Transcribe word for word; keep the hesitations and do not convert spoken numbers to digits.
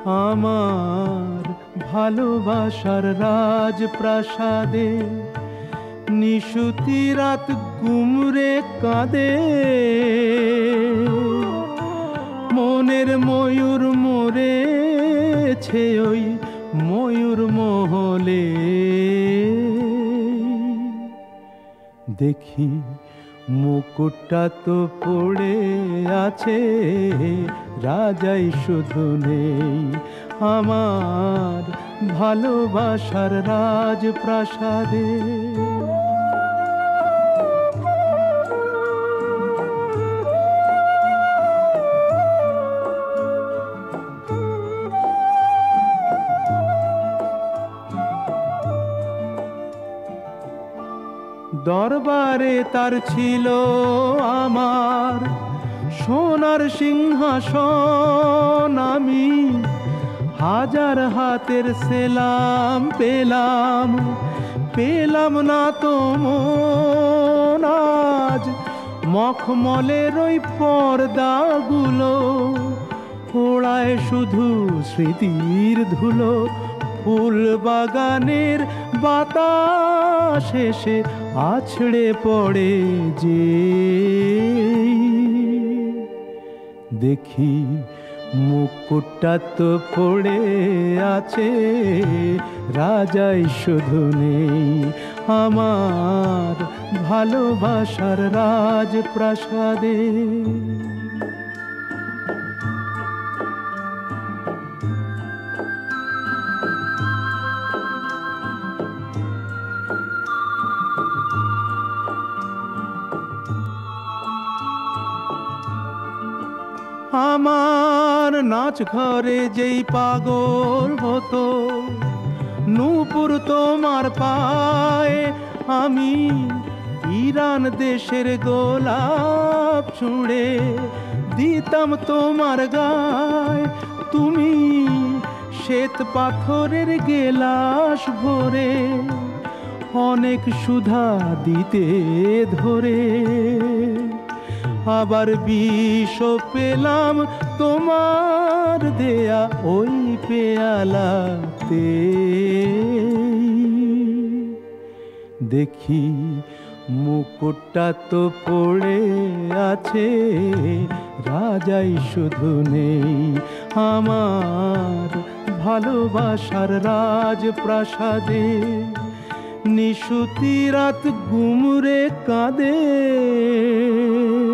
আমার ভালোবাসার রাজপ্রাসাদে নিশুতি রাত গুমরে কাঁদে, মনের ময়ূর মরেছে ওই ময়ূর মহলে। দেখি মুকুটটা তো পড়ে আছে, রাজাই শুধু নেই আমার ভালোবাসার রাজপ্রাসাদে। দরবারে তার ছিল আমার সোনার সিংহাসন, আমি হাজার হাতের সেলাম পেলাম, পেলাম না তো মন আজ মখমলের ওই পর্দাগুলো, ওড়ায় শুধু স্মৃতির ধুলো। ফুল বাগানের বাতাস এসে আছড়ে পড়ে যে, দেখি মুকুটটা তো পড়ে আছে, রাজাই শুধু নেই আমার ভালোবাসার রাজপ্রাসাদে। আমার নাচ ঘরে যেই পাগল হতো, নূপুর তোমার পায়ে, আমি ইরান দেশের গোলাপ ছুঁড়ে দিতাম তোমার গায়ে। তুমি শ্বেত পাথরের গেলাস ভরে অনেক সুধা দিতে ধরে, আবার বিষ পেলাম তোমার দেয়া ওই পেয়ালাতে। দেখি মুকুটটা তো পড়ে আছে, রাজাই শুধু নেই আমার ভালোবাসার রাজপ্রাসাদে। নিশুতি রাত গুমরে কাঁদে।